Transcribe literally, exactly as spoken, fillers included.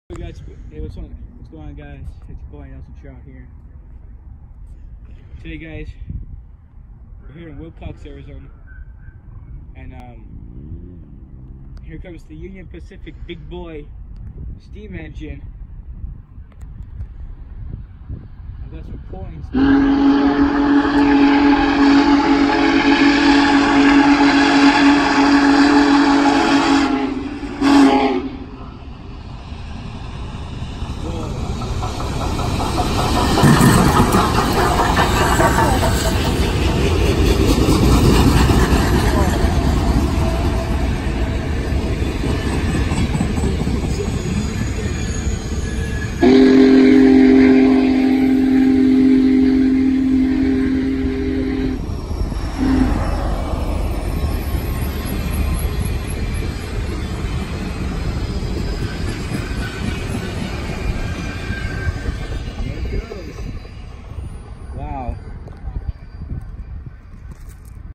Hey guys, hey, what's on? What's going on, guys? It's your boy Nelson Trout here. Today, guys, we're here in Wilcox, Arizona, and um, here comes the Union Pacific Big Boy steam engine. I've got some coins.